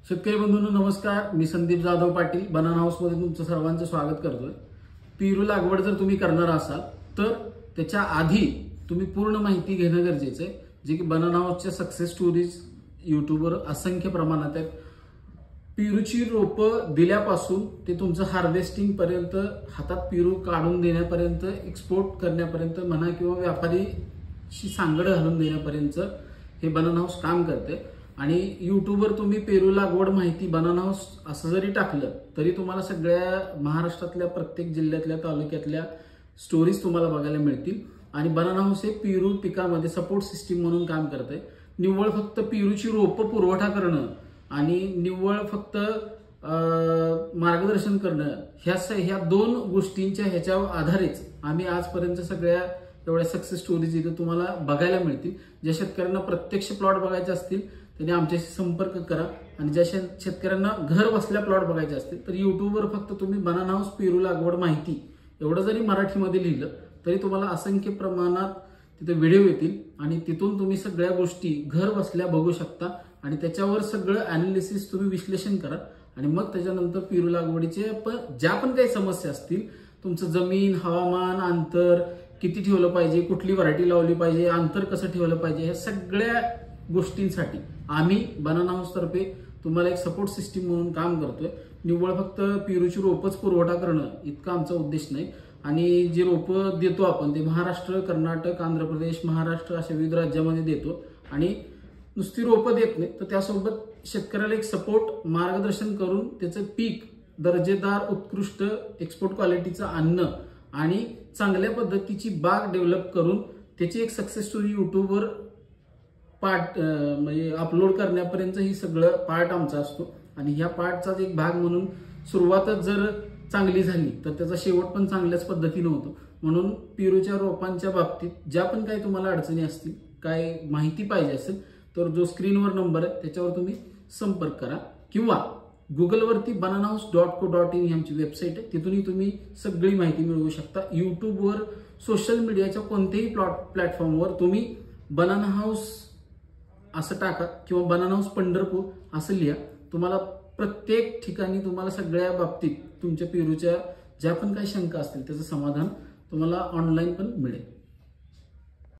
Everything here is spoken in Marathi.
शेतकरी बंधूंनो नमस्कार, मी संदीप जाधव पाटील बनाना हाऊस मध्ये तुमचं सर्वांचं स्वागत करतोय। पेरू लागवड जर तुम्ही करणार असाल तर त्याच्या आधी तुम्ही पूर्ण माहिती घेणं गरजेचं आहे, जे की बनाना हाऊसच्या सक्सेस स्टोरीज युट्यूबवर असंख्य प्रमाणात आहेत। पेरूची रोपं दिल्यापासून ते तुमचं हार्वेस्टिंग पर्यंत, हातात पेरू काढून देण्यापर्यंत, एक्सपोर्ट करण्यापर्यंत म्हणा किंवा व्यापारीशी सांगड घालून देण्यापर्यंत हे बनाना हाऊस काम करते। आणि युट्यूबवर तुम्ही पेरू लागवड माहिती बनाना हाऊस असं जरी टाकलं तरी तुम्हाला सगळ्या महाराष्ट्रातल्या प्रत्येक जिल्ह्यातल्या तालुक्यातल्या स्टोरीज तुम्हाला बघायला मिळतील। आणि बनाना हाऊस हे पेरू पिकामध्ये सपोर्ट सिस्टीम म्हणून काम करते। निव्वळ फक्त पेरूची रोपं पुरवठा करणं आणि निव्वळ फक्त मार्गदर्शन करणं ह्या दोन गोष्टींच्या ह्याच्या आधारेच आम्ही आजपर्यंत सगळ्या एवढ्या सक्सेस स्टोरीज इथे तुम्हाला बघायला मिळतील। ज्या शेतकऱ्यांना प्रत्यक्ष प्लॉट बघायचे असतील त्यांनी आमच्याशी संपर्क करा, आणि ज्या शेतकऱ्यांना घर बसल्या प्लॉट बघायचे असतील तर युट्यूबवर फक्त तुम्ही बनाना हाऊस पेरू लागवड माहिती एवढं जरी मराठीमध्ये लिहिलं तरी तुम्हाला असंख्य प्रमाणात तिथे व्हिडिओ येतील आणि तिथून तुम्ही सगळ्या गोष्टी घर बसल्या बघू शकता। आणि त्याच्यावर सगळं अनालिसिस तुम्ही विश्लेषण करा आणि मग त्याच्यानंतर पेरू लागवडीचे ज्या पण काही समस्या असतील, तुमचं जमीन, हवामान, अंतर किती ठेवलं पाहिजे, कुठली व्हरायटी लावली पाहिजे, अंतर कसं ठेवलं पाहिजे, या सगळ्या गोष्टींसाठी आम्ही बनाना हाऊस तर्फे तुम्हाला एक सपोर्ट सिस्टीम म्हणून काम करतोय। निव्वळ फक्त पेरूची रोपच पुरवठा करणं इतका आमचा उद्देश नाही। आणि जे रोपं देतो आपण ते महाराष्ट्र, कर्नाटक, आंध्र प्रदेश, महाराष्ट्र अशा विविध राज्यामध्ये देतो। आणि नुसती रोपं देत नाही तर त्यासोबत शेतकऱ्याला एक सपोर्ट मार्गदर्शन करून त्याचं पीक दर्जेदार, उत्कृष्ट, एक्सपोर्ट क्वालिटीचं अन्न आणि चांगल्या पद्धतीची बाग डेव्हलप करून त्याची एक सक्सेस स्टोरी युट्यूबवर म्हणजे अपलोड करण्यापर्यंत ही सगळं पार्ट आमचा असतो। आणि ह्या पार्टचाच एक भाग म्हणून सुरुवातच जर चांगली झाली तर त्याचा शेवट पण चांगल्याच पद्धतीने होतो। म्हणून पेरूच्या रोपांच्या बाबतीत ज्या पण काही तुम्हाला अडचणी असतील, काय माहिती पाहिजे असेल तर जो स्क्रीनवर नंबर आहे त्याच्यावर तुम्ही संपर्क करा, किंवा गुगलवरती bananahouse.co.in ही आमची वेबसाईट आहे, तिथूनही तुम्ही सगळी माहिती मिळवू शकता। युट्यूबवर, सोशल मीडियाच्या कोणत्याही प्लॅटफॉर्मवर तुम्ही बनाना हाऊस असं टाका किंवा बनाना हाऊस पंढरपूर असं लिहा, तुम्हाला प्रत्येक ठिकाणी तुम्हाला सगळ्या बाबतीत तुमच्या पेरूच्या ज्या पण काही शंका असतील त्याचं समाधान तुम्हाला ऑनलाईन पण मिळेल।